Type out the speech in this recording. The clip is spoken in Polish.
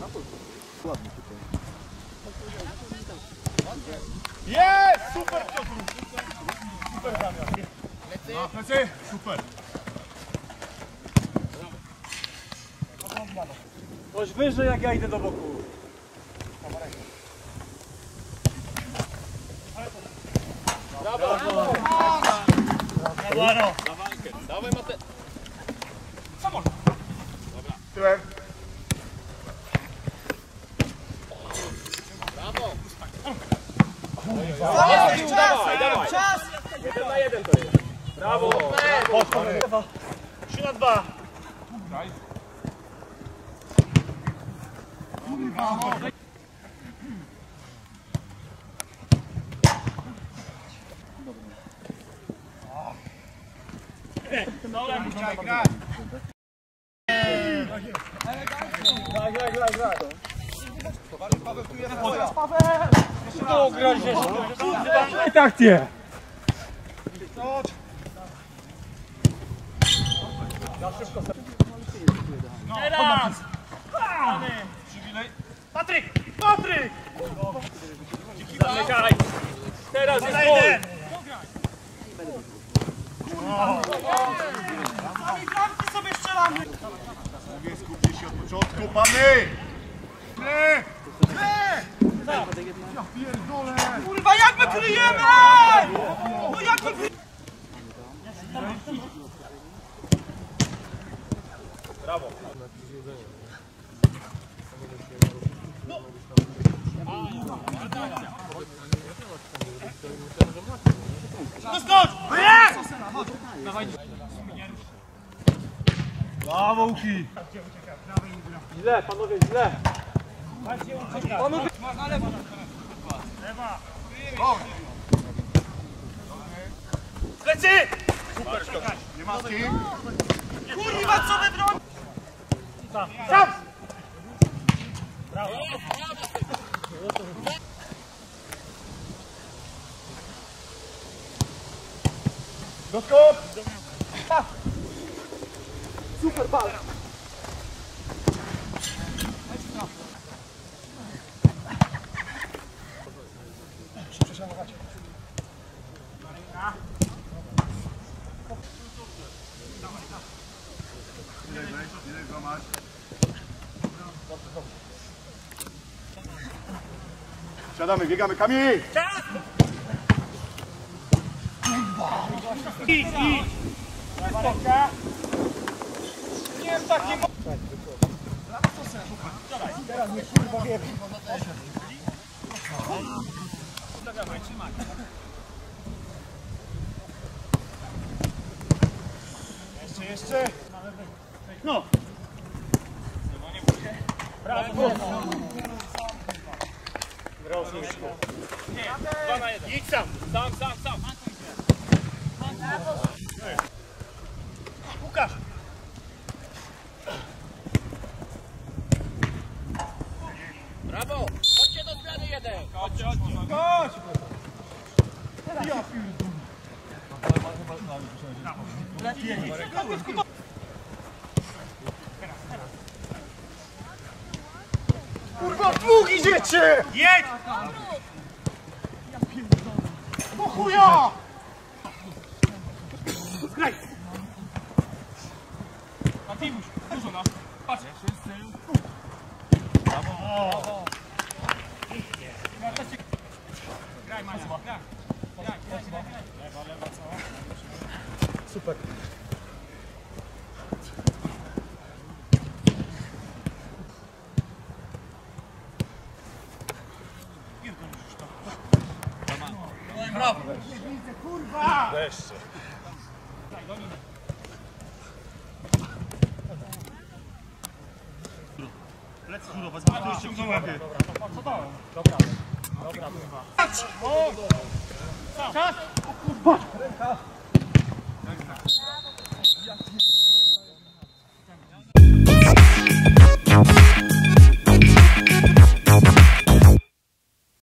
Ładnie tutaj. Jest! Super Piotr! Super zamiar. Na plecy? Super. Coś wyżej jak ja idę do boku. Brawo! Brawo! Brawo! Na walkę. Dawaj Matę. Co można? Dobra. Tyłem. Brawo! Dawaj, dawaj! Czas! 1 na 1 to jest. Brawo! 3 na 2. Daj. Brawo! Graj! Paweł, tu jest Paweł! No, grać się! I tak nie! Teraz! Patryk! Patryk! Zamykaj! Teraz jest gol! Sami bramki sobie strzelamy! Mówię, skupcie się od początku, pany! Nie! Nie! Ja pierdolę! Kurwa, jak my kryjemy! No jak my kryjemy! Brawo! No! No skocz! Brawo, Łuki! Źle, panowie, źle! Panowie! Na lewo! Lewa! Plecy! Super, nie ma z kim? Kurwa, co wy broń? Sam! Brawo! Doskok! Super bal! Siadamy, biegamy, Kamil! Idź! Nie jest taki... Teraz mnie kurwa wie. Trzymaj. Jeszcze! No! Brawo! Brawo! Nie, 2 na 1. Idź sam! Sam! Łukasz! Brawo! Chodźcie do zmiany 1! Chodźcie! Chodź! Ja pierdolę! Kurwa, w dwóch idziecie! Jedź! Do chuja! Zgraj! A Timuś, dużo nas. Patrz. Brawo! Graj, Maja. Graj. Lewa, co? Super. Brawo! Kurwa! Wreszcie. Lecz chudowa, zmartujcie w łapie. Co to? Dobra. Czas! O kurwa! Ręka!